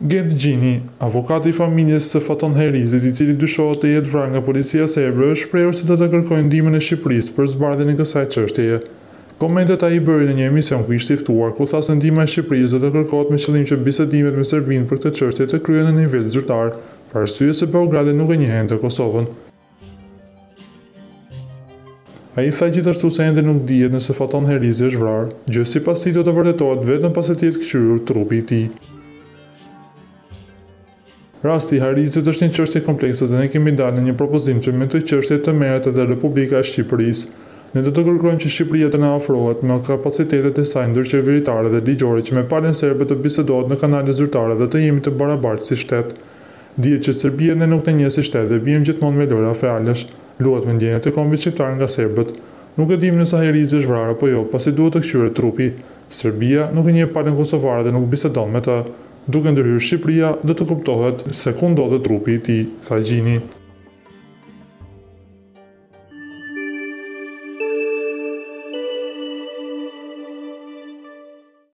Ged Gjini, avokati i familjes së Faton Herizit, i cili dyshohet të jetë vrarë nga policia serbe, është shprehur se do të kërkojë ndihmën e Shqipërisë për zbardhjen e kësaj çështjeje. Komentet ai i bëri në një emision ku ishte i ftuar, ku tha se ndihma e Shqipërisë do të kërkohet me qëllim që bisedimet me Serbinë për këtë çështje të kryhen në nivel zyrtar, për arsye se Beogradi nuk e njehente Kosovën. Ai tha gjithashtu se ende nuk dihet nëse Faton Herizi është vrarë, gjë sipas tij do të vërtetohet vetëm pasi të jetë kthyer trupi i tij. Rasti i Harizit është një çështje komplekse dhe ne kemi dalë në një propozim që me këtë çështje të merret edhe Republika e Shqipërisë. Ne do të kërkojmë që Shqipëria të na ofrohet me kapacitetet e saj ndërqeveritare dhe ligjore që me palën serbe të bisedohet në kanale zyrtare dhe të jemi të barabartë si shtet. Dihet që Serbia ne nuk të njeh si shtet dhe bijmë gjithmonë me lojra fjalësh, luhet me ndjenjat e kombit shqiptar nga serbët. Nuk e dimë nëse Herizi është vrarë apo jo, pasi duhet të kthyer trupi. Serbia nuk e njeh palën kosovare dhe nuk bisedon me të. Duke ndërhyrë Shqipëria, do të kuptohet se ku ndodhet trupi i tij, tha Gjini.